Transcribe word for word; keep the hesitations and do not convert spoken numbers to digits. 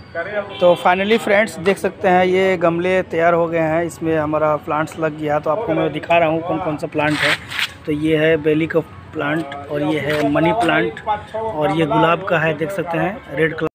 तो finally friends देख सकते हैं ये गमले तैयार हो गए हैं, इसमें हमारा प्लांट्स लग गया। तो आपको मैं दिखा रहा हूँ कौन कौन सा प्लांट है। तो ये है बेली का प्लांट और ये है मनी प्लांट और ये गुलाब का है, देख सकते हैं रेड कलर।